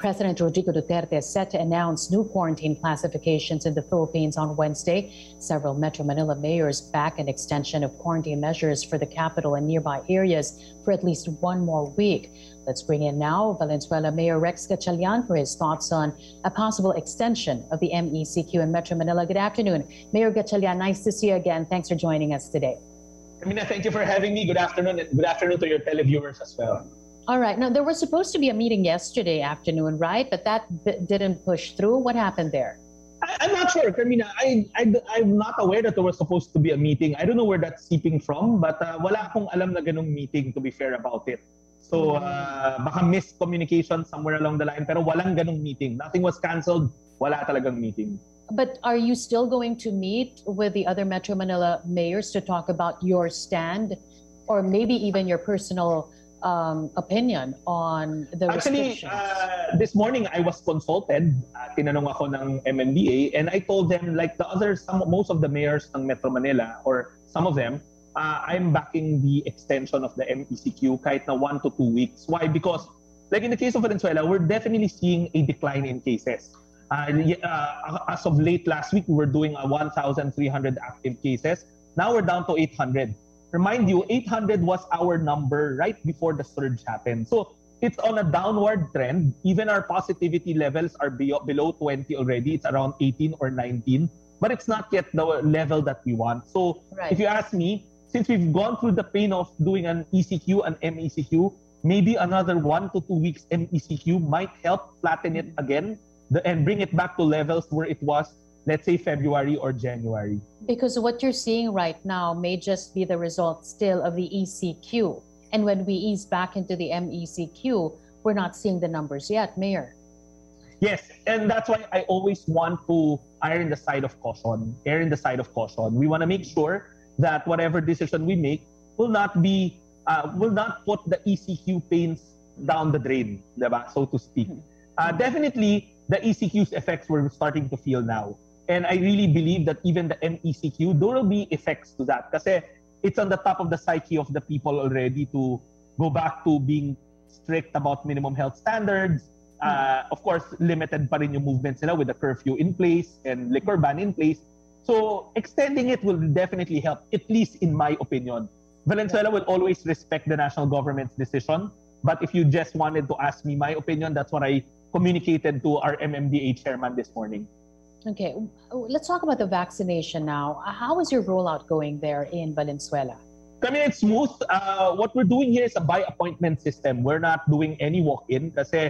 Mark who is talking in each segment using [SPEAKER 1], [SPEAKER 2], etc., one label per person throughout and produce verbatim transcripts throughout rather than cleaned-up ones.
[SPEAKER 1] President Rodrigo Duterte is set to announce new quarantine classifications in the Philippines on Wednesday. Several Metro Manila mayors back an extension of quarantine measures for the capital and nearby areas for at least one more week. Let's bring in now Valenzuela Mayor Rex Gatchalian for his thoughts on a possible extension of the M E C Q in Metro Manila. Good afternoon, Mayor Gatchalian. Nice to see you again. Thanks for joining us today.
[SPEAKER 2] Amina, thank you for having me. Good afternoon, and good afternoon to your televiewers as well.
[SPEAKER 1] All right. Now, there was supposed to be a meeting yesterday afternoon, right? But that b- didn't push through. What happened there?
[SPEAKER 2] I, I'm not sure, Carmina. I, I, I'm not aware that there was supposed to be a meeting. I don't know where that's seeping from, but uh, wala akong alam na ganung meeting, to be fair about it. So, uh, baka miscommunication somewhere along the line, pero walang ganung meeting. Nothing was canceled. Wala talagang meeting.
[SPEAKER 1] But are you still going to meet with the other Metro Manila mayors to talk about your stand or maybe even your personal Um, opinion on the
[SPEAKER 2] Actually,
[SPEAKER 1] restrictions?
[SPEAKER 2] uh, this morning I was consulted. Uh, tinanong ako ng M M D A, and I told them, like the other, some, most of the mayors ng Metro Manila, or some of them, uh, I'm backing the extension of the M E C Q kahit na one to two weeks. Why? Because, like in the case of Valenzuela, we're definitely seeing a decline in cases. Uh, uh, as of late last week, we were doing a one thousand three hundred active cases. Now we're down to eight hundred. Remind you, eight hundred was our number right before the surge happened. So it's on a downward trend. Even our positivity levels are be- below twenty already. It's around eighteen or nineteen, but it's not yet the level that we want. So
[SPEAKER 1] right.
[SPEAKER 2] If you ask me, since we've gone through the pain of doing an E C Q and M E C Q, maybe another one to two weeks M E C Q might help flatten it again the, and bring it back to levels where it was, let's say, February or January.
[SPEAKER 1] Because what you're seeing right now may just be the result still of the E C Q. And when we ease back into the M E C Q, we're not seeing the numbers yet, Mayor.
[SPEAKER 2] Yes, and that's why I always want to err in the side of caution, err in the side of caution. We want to make sure that whatever decision we make will not be, uh, will not put the E C Q pains down the drain, diba? So to speak. Uh, definitely, the E C Q's effects we're starting to feel now. And I really believe that even the M E C Q, there will be effects to that. Kasi it's on the top of the psyche of the people already to go back to being strict about minimum health standards. Uh, of course, limited pa rin yung movements nila with the curfew in place and liquor ban in place. So extending it will definitely help, at least in my opinion. Valenzuela will always respect the national government's decision. But if you just wanted to ask me my opinion, that's what I communicated to our M M D A chairman this morning.
[SPEAKER 1] Okay, let's talk about the vaccination now. How is your rollout going there in Valenzuela?
[SPEAKER 2] I mean, it's smooth. Uh, what we're doing here is a by-appointment system. We're not doing any walk-in kasi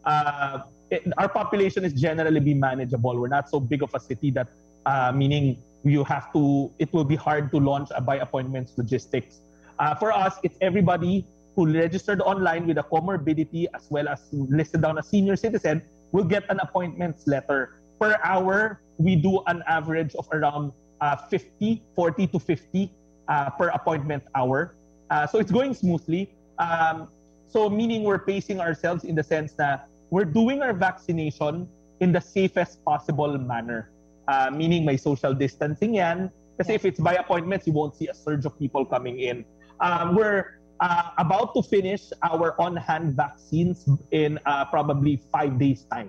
[SPEAKER 2] uh, it, our population is generally be manageable. We're not so big of a city that, uh, meaning you have to, it will be hard to launch a by-appointments logistics. Uh, for us, it's everybody who registered online with a comorbidity as well as listed down as senior citizen will get an appointments letter. Per hour, we do an average of around uh, fifty, forty to fifty uh, per appointment hour. Uh, so it's going smoothly. Um, so meaning we're pacing ourselves in the sense that we're doing our vaccination in the safest possible manner. Uh, meaning may social distancing yan. Kasi if it's by appointments, you won't see a surge of people coming in. Um, we're uh, about to finish our on-hand vaccines in uh, probably five days' time.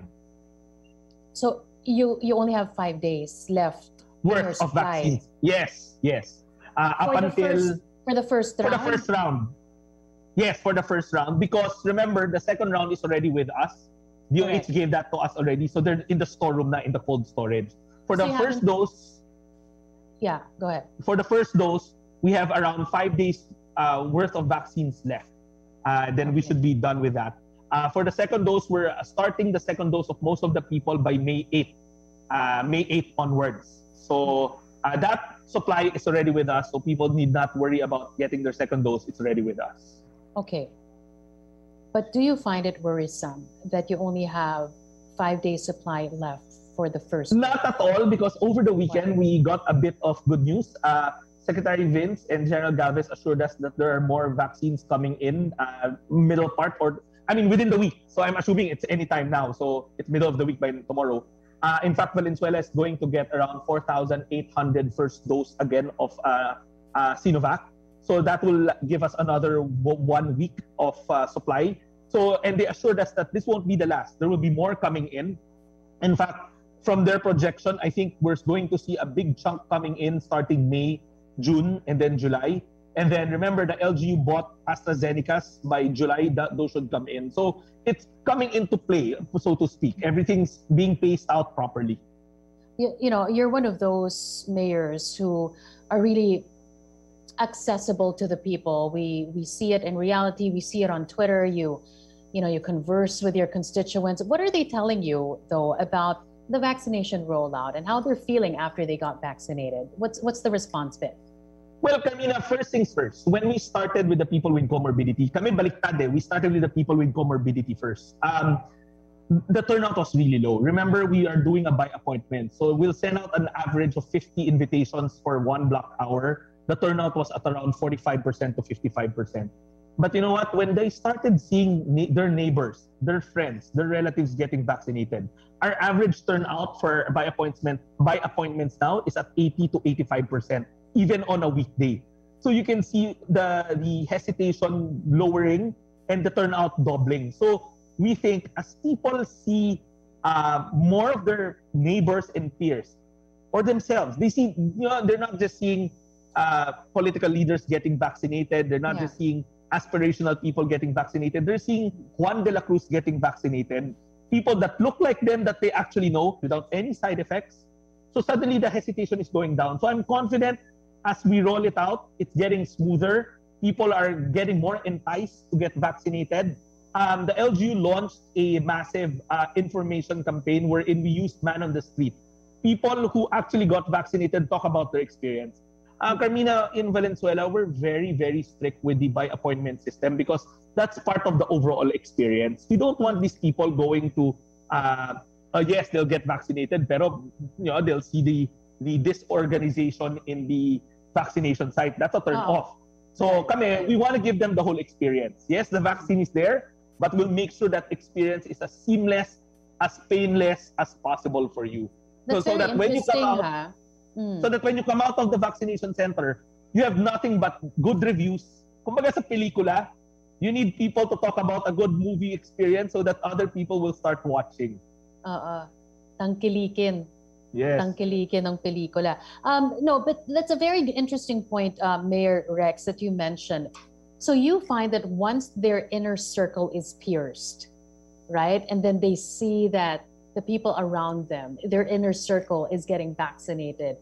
[SPEAKER 1] So you you only have five days left
[SPEAKER 2] worth of vaccines. Yes, yes. Uh, up
[SPEAKER 1] for
[SPEAKER 2] until
[SPEAKER 1] the first, for the first round.
[SPEAKER 2] For the first round. Yes, for the first round. Because remember, the second round is already with us. D O H gave that to us already. So they're in the storeroom na, in the cold storage. For
[SPEAKER 1] so
[SPEAKER 2] the first dose.
[SPEAKER 1] Yeah, go ahead.
[SPEAKER 2] For the first dose, we have around five days uh, worth of vaccines left. Uh, then okay. we should be done with that. Uh, for the second dose, we're starting the second dose of most of the people by May eighth. Uh, May eighth onwards. So uh, that supply is already with us. So people need not worry about getting their second dose. It's already with us.
[SPEAKER 1] Okay. But do you find it worrisome that you only have five days supply left for the first
[SPEAKER 2] Not dose? At all, because over the weekend, we got a bit of good news. Uh, Secretary Vince and General Galvez assured us that there are more vaccines coming in uh, middle part or I mean, within the week. So I'm assuming it's anytime now. So it's middle of the week by tomorrow. Uh, in fact, Valenzuela is going to get around four thousand eight hundred first dose again of uh, uh, Sinovac. So that will give us another one week of uh, supply. So, and they assured us that this won't be the last. There will be more coming in. In fact, from their projection, I think we're going to see a big chunk coming in starting May, June, and then July. And then remember, the L G U bought AstraZeneca's by July. That those should come in. So it's coming into play, so to speak. Everything's being paced out properly.
[SPEAKER 1] You, you know, you're one of those mayors who are really accessible to the people. We we see it in reality. We see it on Twitter. You, you know, you converse with your constituents. What are they telling you though about the vaccination rollout and how they're feeling after they got vaccinated? What's what's the response been?
[SPEAKER 2] Well, Carmina, first things first. When we started with the people with comorbidity, kami baliktad eh. We started with the people with comorbidity first. Um, the turnout was really low. Remember, we are doing a by appointment. So we'll send out an average of fifty invitations for one block hour. The turnout was at around forty-five percent to fifty-five percent. But you know what? When they started seeing na- their neighbors, their friends, their relatives getting vaccinated, our average turnout for by appointment by appointments now is at eighty to eighty-five percent, even on a weekday. So you can see the the hesitation lowering and the turnout doubling. So we think as people see uh, more of their neighbors and peers or themselves, they see, you know, they're not just seeing uh, political leaders getting vaccinated. They're not
[SPEAKER 1] Yeah.
[SPEAKER 2] just seeing aspirational people getting vaccinated. They're seeing Juan de la Cruz getting vaccinated. People that look like them that they actually know without any side effects. So suddenly the hesitation is going down. So I'm confident as we roll it out, it's getting smoother. People are getting more enticed to get vaccinated. Um, the L G U launched a massive uh, information campaign wherein we used man on the street. People who actually got vaccinated talk about their experience. Uh, Carmina, in Valenzuela, we're very, very strict with the by appointment system because that's part of the overall experience. We don't want these people going to, uh, uh, yes, they'll get vaccinated, pero you know, they'll see the, the disorganization in the vaccination site. That's a turn
[SPEAKER 1] Oh.
[SPEAKER 2] off. So kami, we want to give them the whole experience. Yes, the vaccine is there, but we'll make sure that experience is as seamless, as painless as possible for you.
[SPEAKER 1] That's
[SPEAKER 2] so, so
[SPEAKER 1] very
[SPEAKER 2] that when you come
[SPEAKER 1] interesting,
[SPEAKER 2] out,
[SPEAKER 1] ha? Mm.
[SPEAKER 2] so that when you come out of the vaccination center, you have nothing but good reviews. Kumbaga sa pelikula, you need people to talk about a good movie experience so that other people will start watching.
[SPEAKER 1] Oo. Tangkilikin.
[SPEAKER 2] Yes.
[SPEAKER 1] Tangkilikin ng pelikula. Um, no, but that's a very interesting point, uh, Mayor Rex, that you mentioned. So you find that once their inner circle is pierced, right? And then they see that the people around them, their inner circle is getting vaccinated,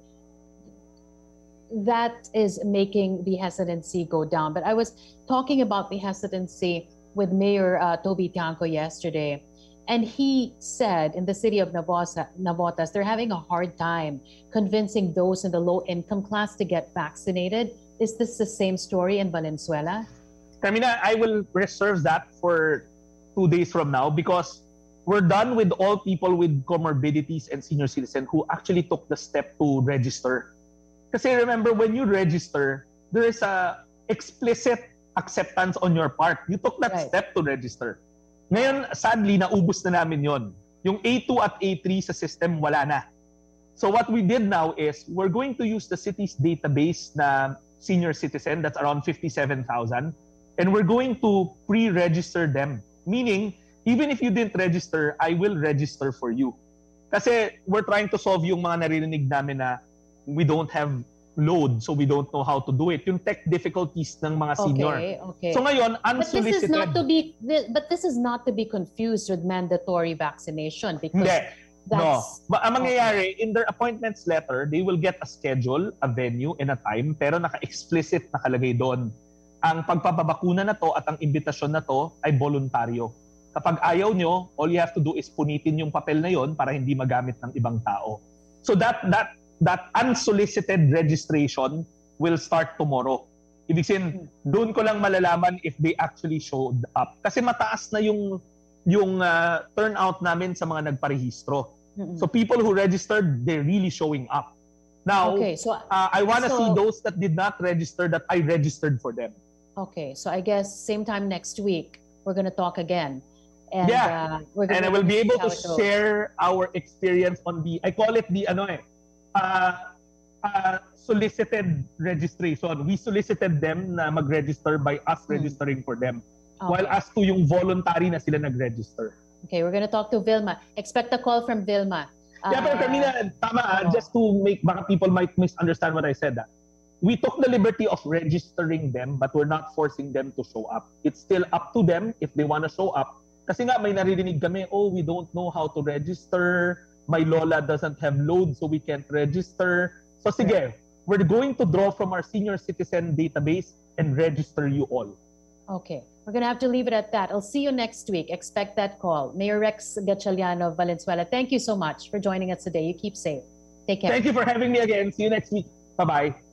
[SPEAKER 1] that is making the hesitancy go down. But I was talking about the hesitancy with Mayor uh, Toby Tiangco yesterday, and he said in the city of Navosa, Navotas, they're having a hard time convincing those in the low-income class to get vaccinated. Is this the same story in Valenzuela?
[SPEAKER 2] Carmina, I will reserve that for two days from now because we're done with all people with comorbidities and senior citizens who actually took the step to register. Kasi remember, when you register, there is a explicit acceptance on your part. You took that
[SPEAKER 1] Right.
[SPEAKER 2] step to register. Ngayon, sadly, naubos na namin yon. Yung A two at A three sa system, wala na. So what we did now is, we're going to use the city's database na senior citizen, that's around fifty-seven thousand, and we're going to pre-register them. Meaning, even if you didn't register, I will register for you. Kasi we're trying to solve yung mga naririnig namin na we don't have load, so we don't know how to do it. Yung tech difficulties ng mga senior.
[SPEAKER 1] Okay, okay.
[SPEAKER 2] So ngayon,
[SPEAKER 1] But this is
[SPEAKER 2] unsolicited.
[SPEAKER 1] not to be. But this is not to be confused with mandatory vaccination because
[SPEAKER 2] Hindi. No.
[SPEAKER 1] that's
[SPEAKER 2] Ba- ang mangyayari, in their appointments letter, they will get a schedule, a venue, and a time, pero naka-explicit nakalagay doon. Ang pagpapabakuna na to at ang imbitasyon na to ay voluntaryo. Kapag ayaw nyo, all you have to do is punitin yung papel na yon para hindi magamit ng ibang tao. So that that that unsolicited registration will start tomorrow. Ibig sabihin, doon ko lang malalaman if they actually showed up. Kasi mataas na yung yung uh, turnout namin sa mga nagparehistro.
[SPEAKER 1] Mm-mm.
[SPEAKER 2] So people who registered, they're really showing up. Now,
[SPEAKER 1] okay. So
[SPEAKER 2] uh, I want to
[SPEAKER 1] So-
[SPEAKER 2] see those that did not register that I registered for them.
[SPEAKER 1] okay. So I guess same time next week we're gonna talk again, and
[SPEAKER 2] Yeah.
[SPEAKER 1] uh, we're gonna
[SPEAKER 2] And I will be able to
[SPEAKER 1] see how it goes.
[SPEAKER 2] share our experience on the, I call it the ano eh, uh, uh, solicited registration. We solicited them na mag-register by us
[SPEAKER 1] Hmm.
[SPEAKER 2] registering for them. While as to yung voluntary na sila nag-register.
[SPEAKER 1] Okay, we're gonna talk to Vilma. Expect a call from Vilma.
[SPEAKER 2] Yeah, pero Carmina, tama ah, just to make, baka people might misunderstand what I said. Ah. We took the liberty of registering them, but we're not forcing them to show up. It's still up to them if they want to show up. Kasi nga may naririnig kami, oh, we don't know how to register. My Lola doesn't have load, so we can't register. So sige, we're going to draw from our senior citizen database and register you all.
[SPEAKER 1] Okay, we're gonna have to leave it at that. I'll see you next week. Expect that call. Mayor Rex Gatchalian of Valenzuela, thank you so much for joining us today. You keep safe. Take care.
[SPEAKER 2] Thank you for having me again. See you next week. Bye-bye.